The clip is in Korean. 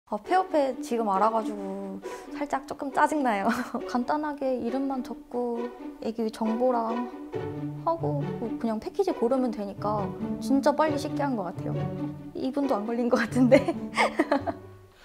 폐업회 지금 알아가지고 살짝 조금 짜증나요. 간단하게 이름만 적고 애기 정보랑 하고 그냥 패키지 고르면 되니까 진짜 빨리 쉽게 한 것 같아요. 2분도 안 걸린 것 같은데.